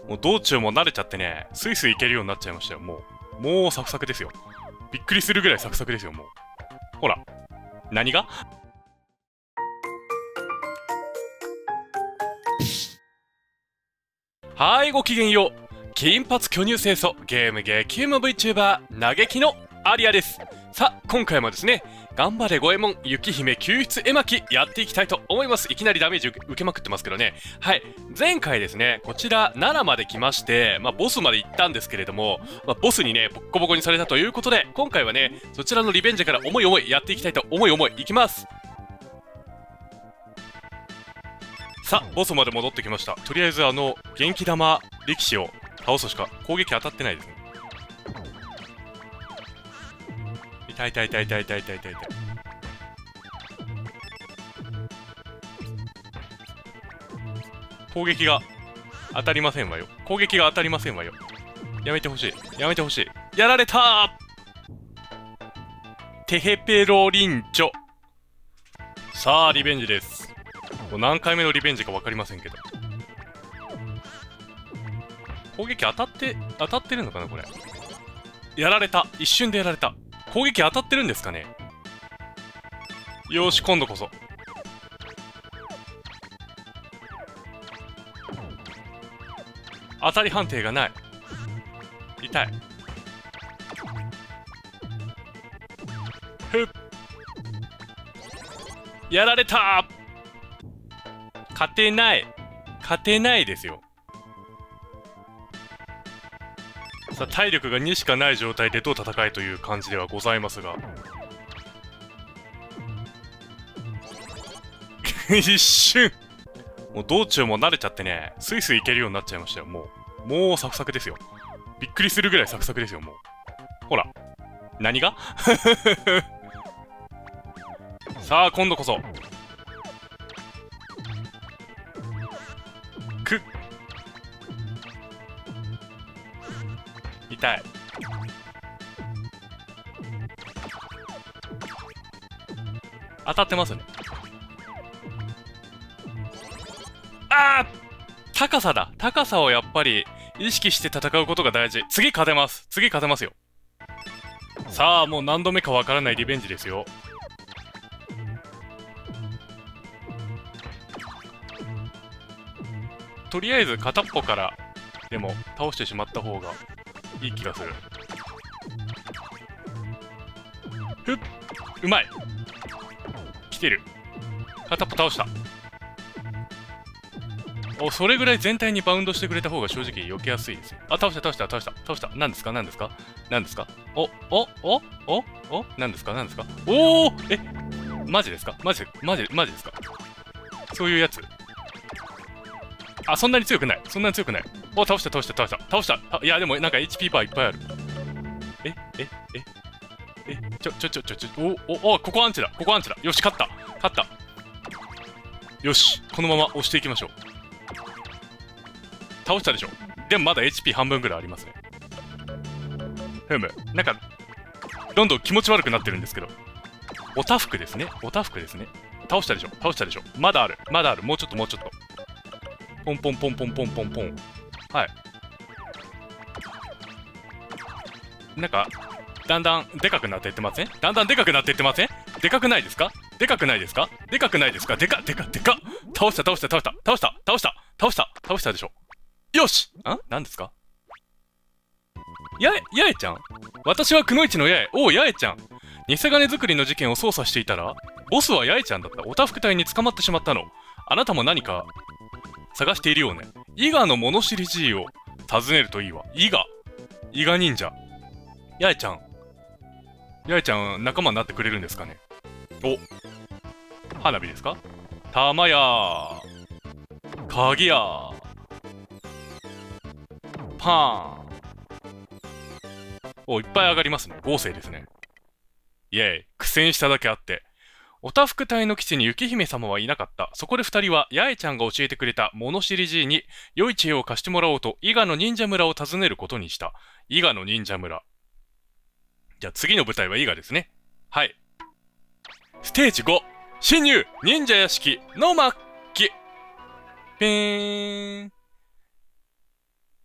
もう道中も慣れちゃってね、スイスイ行けるようになっちゃいましたよ、もう。もうサクサクですよ。びっくりするぐらいサクサクですよ、もう。ほら。何が？はい、ごきげんよう。金髪巨乳清楚、ゲーム激うま VTuber、嘆きのアリアです。さあ、今回もですね、頑張れ五右衛門、雪姫救出絵巻やっていきたいと思います。いきなりダメージ受けまくってますけどね。はい。前回ですね、こちら、奈良まで来まして、ボスまで行ったんですけれども、ボスにね、ボッコボコにされたということで、今回はね、そちらのリベンジから思いやっていきたいと思いいきます。さあ、ボスまで戻ってきました。とりあえず元気玉力士を倒すしか攻撃当たってないですね。痛い。攻撃が当たりませんわよ。やめてほしい。やられたー。テヘペロリンチョ。さあ、リベンジです。何回目のリベンジか分かりませんけど。攻撃当たってるのかなこれ。やられた。一瞬でやられた。攻撃当たってるんですかね。よし、今度こそ。当たり判定がない。痛い。ふっ。やられたー。勝てないですよ。さあ、体力が2しかない状態でどう戦えという感じではございますが。一瞬もう道中も慣れちゃってね、スイスイ行けるようになっちゃいましたよ、もうサクサクですよ。びっくりするぐらいサクサクですよ、もう。ほら。何が？さあ、今度こそ。痛い。当たってますね。あー！高さだ。高さをやっぱり意識して戦うことが大事。次勝てます。よ。さあ、もう何度目かわからないリベンジですよ。とりあえず片っぽからでも倒してしまった方がいい気がする。ふっ、うまい。来てる。片っぽ倒した。それぐらい全体にバウンドしてくれた方が正直避けやすいですよ。あ、倒した。何ですか。何ですか。おお、マジですか。そういうやつ。あ、そんなに強くない。倒した。いや、でもなんか HP バーいっぱいある。ここアンチだ。よし、勝った。よし、このまま押していきましょう。倒したでしょ。でもまだ HP 半分ぐらいありますね。なんか、どんどん気持ち悪くなってるんですけど。おたふくですね。倒したでしょ。まだある。もうちょっと。ポン。はい。なんか、だんだんでかくなっていってません？でかくないですか？でか倒したでしょ。よし！何ですか？八重ちゃん？私はくのいちの八重。おう、八重ちゃん。偽金作りの事件を捜査していたら、ボスは八重ちゃんだった。おたふく隊に捕まってしまったの。あなたも何か探しているようね。伊賀の物知り G を訪ねるといいわ。伊賀忍者。八重ちゃん仲間になってくれるんですかね。お、花火ですか？玉や鍵やパーン。いっぱい上がりますね。豪勢ですね。イェイ。苦戦しただけあって。おたふく隊の基地に雪姫様はいなかった。そこで二人は、八重ちゃんが教えてくれた物知り G に、良い知恵を貸してもらおうと、伊賀の忍者村を訪ねることにした。伊賀の忍者村。じゃあ次の舞台は伊賀ですね。はい。ステージ5、侵入忍者屋敷の末期。ピーン。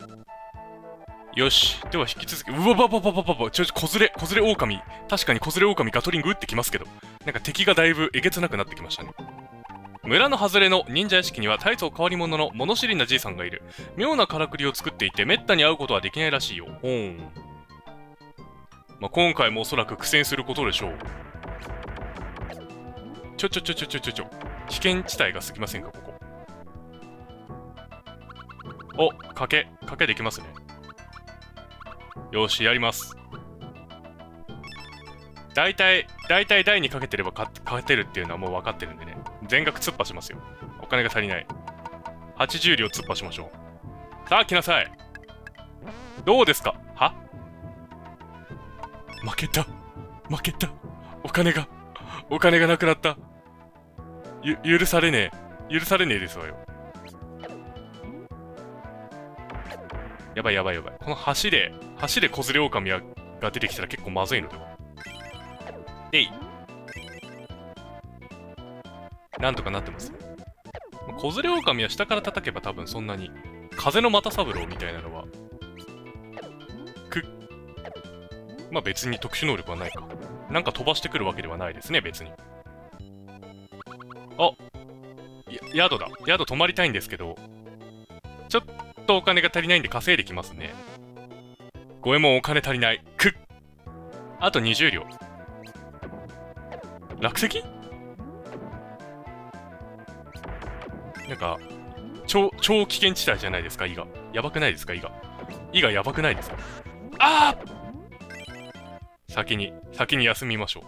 よし。では引き続き、うわばばばばばば、子連れ狼。確かに子連れ狼ガトリング撃ってきますけど、なんか敵がだいぶえげつなくなってきましたね。村の外れの忍者屋敷には大層変わり者の物知りなじいさんがいる。妙なからくりを作っていて、めったに会うことはできないらしいよ。まあ、今回もおそらく苦戦することでしょう。危険地帯が過ぎませんか、ここ。お、賭けできますね。よし、やります。大体台にかけてれば勝てるっていうのはもう分かってるんでね。全額突破しますよ。お金が足りない。80両突破しましょう。さあ、来なさい。どうですか？は？負けた。お金がなくなった。許されねえですわよ。やばい。この橋で子連れ狼が出てきたら結構まずいのでは。なんとかなってます。子連れ狼は下から叩けば多分そんなに。風の又三郎みたいなのは。まあ別に特殊能力はないか。なんか飛ばしてくるわけではないですね、別に。あ、宿だ。宿泊まりたいんですけど、ちょっとお金が足りないんで稼いできますね。五右衛門お金足りない。あと20両。落石？なんか、超危険地帯じゃないですか、伊賀。やばくないですか、伊賀。伊賀やばくないですか。ああ！先に休みましょう。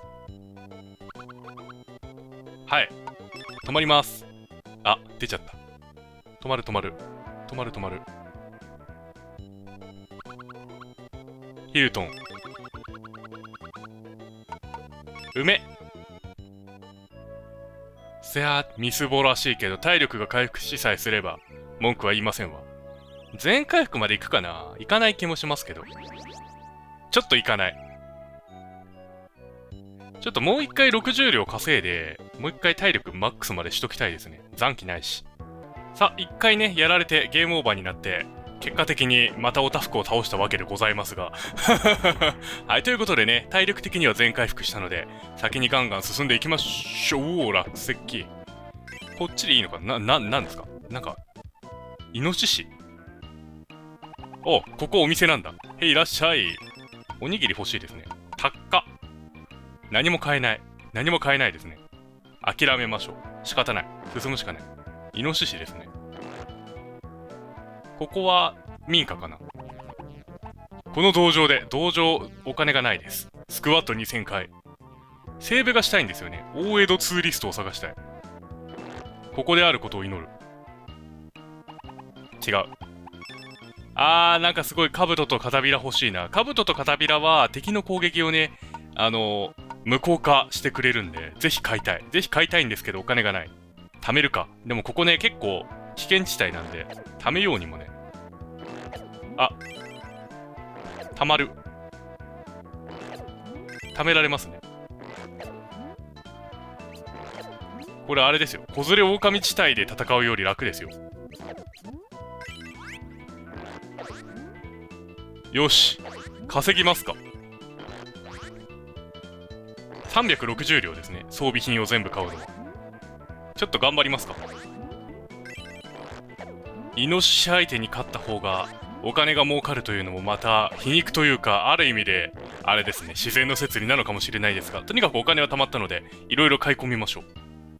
はい。止まります。あ、出ちゃった。止まる。ヒルトン。梅。せや、みすぼらしいけど、体力が回復しさえすれば、文句は言いませんわ。全回復まで行くかな？行かない気もしますけど。ちょっと行かない。ちょっともう一回60両稼いで、もう一回体力マックスまでしときたいですね。残機ないし。さあ、一回ね、やられてゲームオーバーになって、結果的にまたオタフクを倒したわけでございますが。はい、ということでね、体力的には全回復したので、先にガンガン進んでいきましょう。落石。こっちでいいのかな？なんですか？なんか、イノシシ？お、ここお店なんだ。へい、いらっしゃい。おにぎり欲しいですね。高っ。何も買えないですね。諦めましょう。仕方ない。進むしかない。イノシシですね。ここは民家かな。この道場お金がないです。スクワット2000回。セーブがしたいんですよね。大江戸ツーリストを探したい。ここであることを祈る。違う。なんかすごい兜と片びら欲しいな。兜と片びらは敵の攻撃をね、無効化してくれるんで、ぜひ買いたいんですけど、お金がない。貯めるか。でもここね、結構危険地帯なんで、貯めようにもね。貯まる。貯められますね。これあれですよ。子連れ狼地帯で戦うより楽ですよ。よし。稼ぎますか。360両ですね。装備品を全部買うの。ちょっと頑張りますか。イノシシ相手に勝った方がお金が儲かるというのもまた皮肉というか、ある意味であれですね、自然の摂理なのかもしれないですが、とにかくお金は貯まったのでいろいろ買い込みましょう。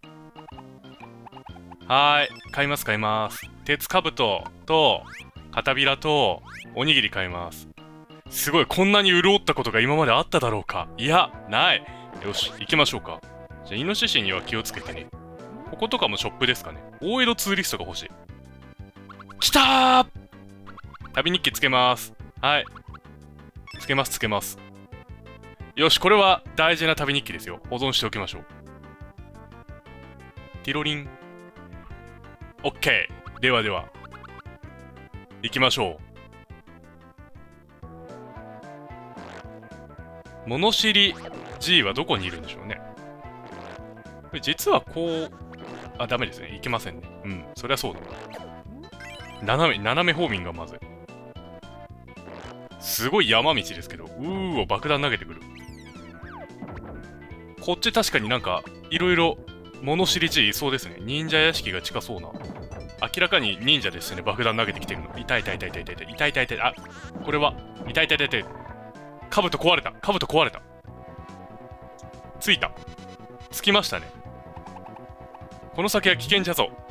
買います。鉄兜と片びらとおにぎり買います。すごい、こんなに潤ったことが今まであっただろうか。いや、ない。よし、行きましょうか。じゃあイノシシには気をつけてね。こことかもショップですかね。大江戸ツーリストが欲しい。きたー！旅日記つけます。はい。つけます。よし、これは大事な旅日記ですよ。保存しておきましょう。ティロリン。オッケー。では。行きましょう。物知り G はどこにいるんでしょうね。これ実はこう、ダメですね。いけませんね。そりゃそうだ。斜め方面がまずい。 すごい山道ですけど、爆弾投げてくる。こっち確かになんか、いろいろ物知り地いそうですね。忍者屋敷が近そうな。明らかに忍者ですね。爆弾投げてきてるの。痛い。あ、これは、痛い。兜壊れた。ついた。つきましたね。この先は危険じゃぞ。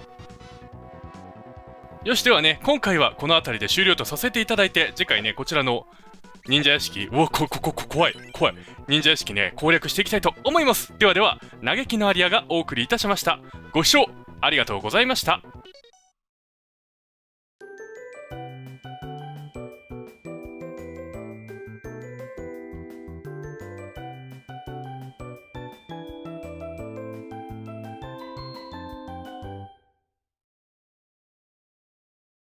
よし、ではね、今回はこの辺りで終了とさせていただいて、次回ね、こちらの忍者屋敷、怖い。忍者屋敷ね、攻略していきたいと思います。では、嘆きのアリアがお送りいたしました。ご視聴ありがとうございました。